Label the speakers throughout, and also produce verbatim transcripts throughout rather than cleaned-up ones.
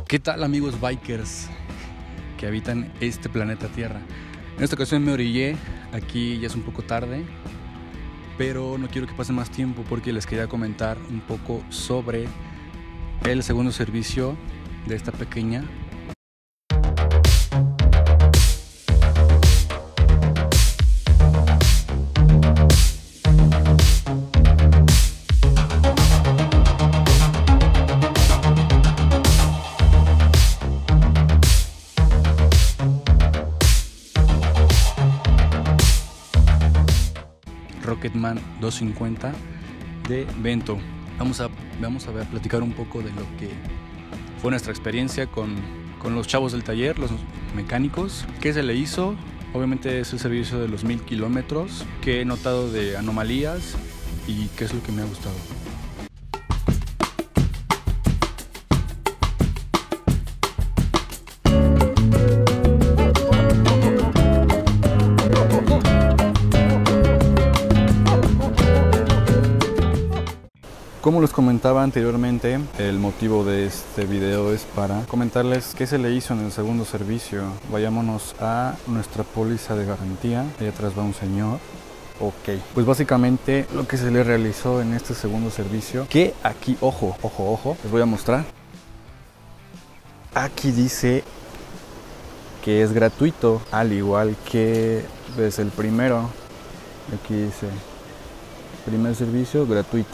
Speaker 1: ¿Qué tal, amigos bikers que habitan este planeta Tierra? En esta ocasión me orillé, aquí ya es un poco tarde, pero no quiero que pase más tiempo porque les quería comentar un poco sobre el segundo servicio de esta pequeña Rocketman doscientos cincuenta de Bento. Vamos a, vamos a ver, platicar un poco de lo que fue nuestra experiencia con, con los chavos del taller, los mecánicos. ¿Qué se le hizo? Obviamente es el servicio de los mil kilómetros. ¿Qué he notado de anomalías? ¿Y qué es lo que me ha gustado? Como les comentaba anteriormente, el motivo de este video es para comentarles qué se le hizo en el segundo servicio. Vayámonos a nuestra póliza de garantía. Allá atrás va un señor. Ok, pues básicamente lo que se le realizó en este segundo servicio, que aquí, ojo, ojo, ojo, les voy a mostrar. Aquí dice que es gratuito, al igual que desde el primero. Aquí dice, primer servicio gratuito.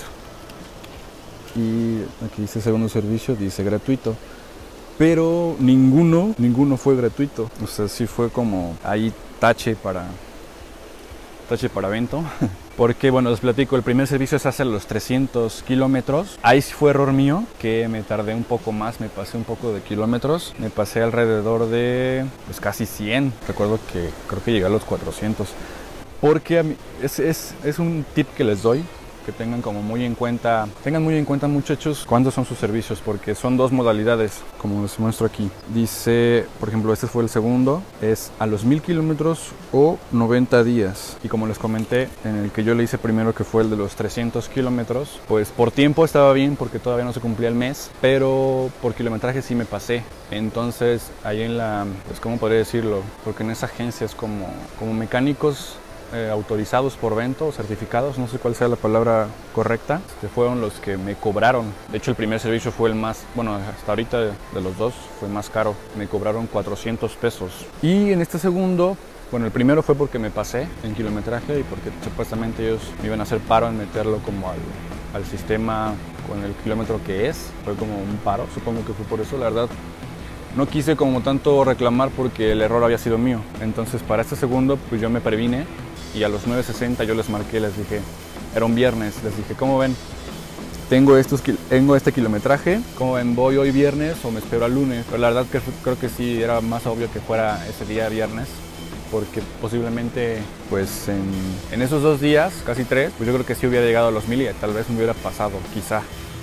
Speaker 1: Y aquí dice segundo servicio, dice gratuito. Pero ninguno, ninguno fue gratuito. O sea, sí fue como ahí tache para, tache para Bento. Porque, bueno, les platico, el primer servicio es hacer los trescientos kilómetros. Ahí sí fue error mío, que me tardé un poco más, me pasé un poco de kilómetros. Me pasé alrededor de, pues casi cien. Recuerdo que creo que llegué a los cuatrocientos. Porque a mí, es, es, es un tip que les doy. Que tengan como muy en cuenta, tengan muy en cuenta, muchachos, cuántos son sus servicios, porque son dos modalidades, como les muestro aquí. Dice, por ejemplo, este fue el segundo, es a los mil kilómetros o noventa días. Y como les comenté, en el que yo le hice primero, que fue el de los trescientos kilómetros, pues por tiempo estaba bien, porque todavía no se cumplía el mes, pero por kilometraje sí me pasé. Entonces, ahí en la, pues cómo podría decirlo, porque en esa agencia es como, como mecánicos, Eh, autorizados por Bento, certificados, no sé cuál sea la palabra correcta, este, fueron los que me cobraron. De hecho, el primer servicio fue el más, bueno, hasta ahorita de, de los dos fue más caro, me cobraron cuatrocientos pesos. Y en este segundo, bueno, el primero fue porque me pasé en kilometraje y porque supuestamente ellos me iban a hacer paro en meterlo como al, al sistema con el kilómetro que es, fue como un paro, supongo que fue por eso, la verdad. No quise como tanto reclamar porque el error había sido mío. Entonces para este segundo pues yo me previne y a los nueve sesenta yo les marqué, les dije, era un viernes, les dije, ¿cómo ven? Tengo, estos, tengo este kilometraje, ¿cómo ven? ¿Voy hoy viernes o me espero al lunes? Pero la verdad que creo que sí, era más obvio que fuera ese día viernes, porque posiblemente pues en, en esos dos días, casi tres, pues yo creo que sí hubiera llegado a los mil y tal vez me hubiera pasado, quizá.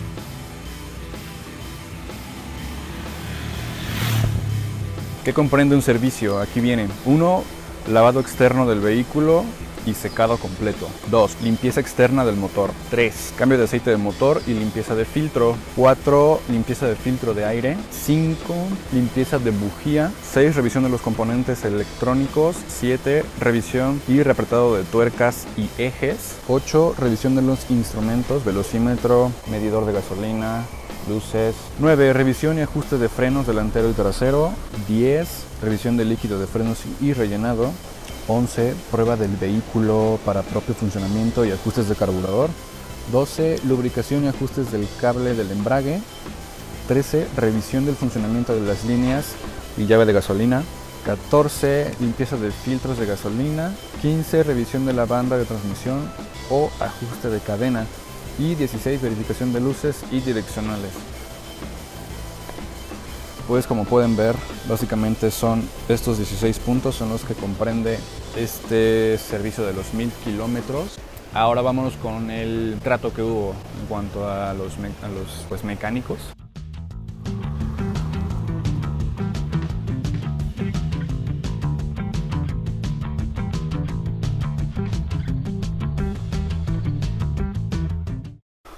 Speaker 1: ¿Qué comprende un servicio? Aquí viene. uno. Lavado externo del vehículo y secado completo. dos. Limpieza externa del motor. tres. Cambio de aceite de motor y limpieza de filtro. cuatro. Limpieza de filtro de aire. cinco. Limpieza de bujía. seis. Revisión de los componentes electrónicos. siete. Revisión y reapretado de tuercas y ejes. ocho. Revisión de los instrumentos, velocímetro, medidor de gasolina, luces. nueve. Revisión y ajuste de frenos delantero y trasero. diez. Revisión de líquido de frenos y rellenado. once. Prueba del vehículo para propio funcionamiento y ajustes de carburador. doce. Lubricación y ajustes del cable del embrague. trece. Revisión del funcionamiento de las líneas y llave de gasolina. catorce. Limpieza de filtros de gasolina. quince. Revisión de la banda de transmisión o ajuste de cadena. Y dieciséis. Verificación de luces y direccionales. Pues como pueden ver, básicamente son estos dieciséis puntos son los que comprende este servicio de los mil kilómetros. Ahora vámonos con el trato que hubo en cuanto a los, a los pues, mecánicos.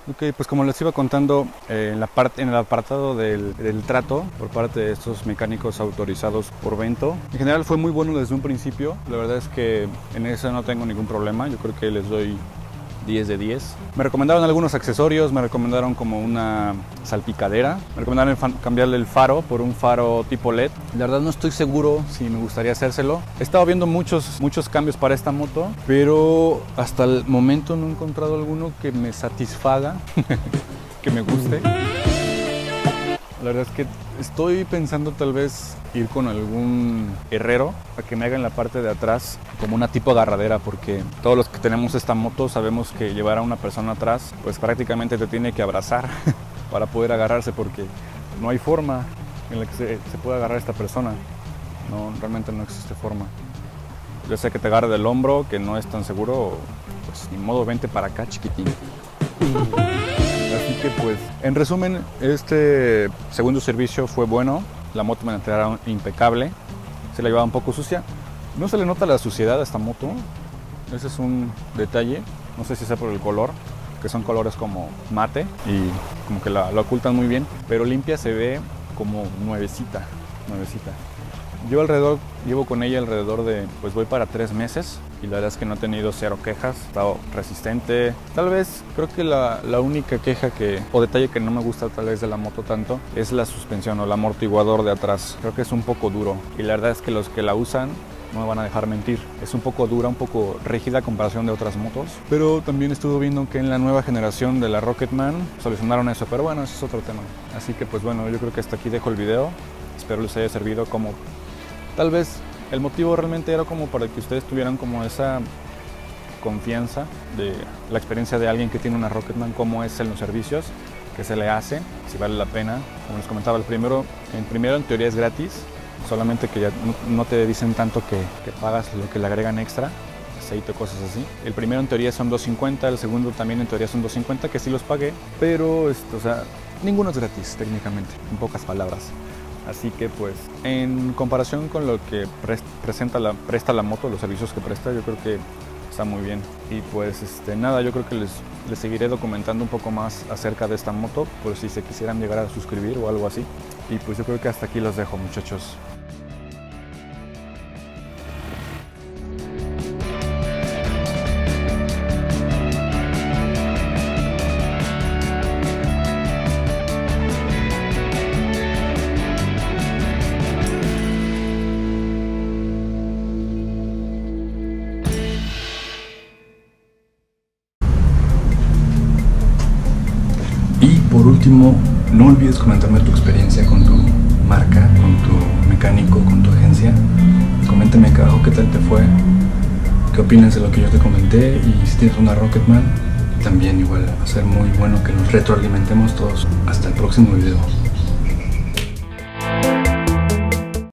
Speaker 1: Ok, pues como les iba contando, eh, en, la parte, en el apartado del, del trato por parte de estos mecánicos autorizados por Bento, en general fue muy bueno desde un principio. La verdad es que en eso no tengo ningún problema, yo creo que les doy diez de diez. Me recomendaron algunos accesorios, me recomendaron como una salpicadera, me recomendaron cambiarle el faro por un faro tipo L E D. La verdad no estoy seguro si me gustaría hacérselo. He estado viendo muchos, muchos cambios para esta moto, pero hasta el momento no he encontrado alguno que me satisfaga, que me guste. La verdad es que estoy pensando tal vez ir con algún herrero para que me haga en la parte de atrás como una tipo agarradera, porque todos los que tenemos esta moto sabemos que llevar a una persona atrás pues prácticamente te tiene que abrazar para poder agarrarse, porque no hay forma en la que se, se pueda agarrar a esta persona. No, realmente no existe forma. Yo sé que te agarre del hombro, que no es tan seguro, pues ni modo, vente para acá, chiquitín. Así que pues, en resumen, este segundo servicio fue bueno. La moto me la entregaron impecable. Se la llevaba un poco sucia. No se le nota la suciedad a esta moto. Ese es un detalle. No sé si sea por el color, que son colores como mate y como que la, la ocultan muy bien. Pero limpia se ve como nuevecita, nuevecita. Yo alrededor, llevo con ella alrededor de, pues voy para tres meses y la verdad es que no he tenido cero quejas, he estado resistente. Tal vez, creo que la, la única queja que, o detalle que no me gusta tal vez de la moto tanto, es la suspensión o el amortiguador de atrás. Creo que es un poco duro y la verdad es que los que la usan no me van a dejar mentir. Es un poco dura, un poco rígida a comparación de otras motos, pero también estuve viendo que en la nueva generación de la Rocketman solucionaron eso, pero bueno, eso es otro tema. Así que pues bueno, yo creo que hasta aquí dejo el video. Espero les haya servido como... Tal vez el motivo realmente era como para que ustedes tuvieran como esa confianza de la experiencia de alguien que tiene una Rocketman, cómo es en los servicios, qué se le hace, si vale la pena. Como les comentaba, el primero, el primero en teoría es gratis, solamente que ya no, no te dicen tanto que, que pagas lo que le agregan extra, aceite o cosas así. El primero en teoría son dos cincuenta, el segundo también en teoría son dos cincuenta, que sí los pagué, pero esto, o sea, ninguno es gratis técnicamente, en pocas palabras. Así que pues en comparación con lo que pre presenta la, presta la moto, los servicios que presta, yo creo que está muy bien. Y pues este, nada, yo creo que les, les seguiré documentando un poco más acerca de esta moto, por si se quisieran llegar a suscribir o algo así. Y pues yo creo que hasta aquí los dejo, muchachos. Y por último, no olvides comentarme tu experiencia con tu marca, con tu mecánico, con tu agencia. Coméntame acá abajo qué tal te fue, qué opinas de lo que yo te comenté, y si tienes una Rocketman, también igual va a ser muy bueno que nos retroalimentemos todos. Hasta el próximo video.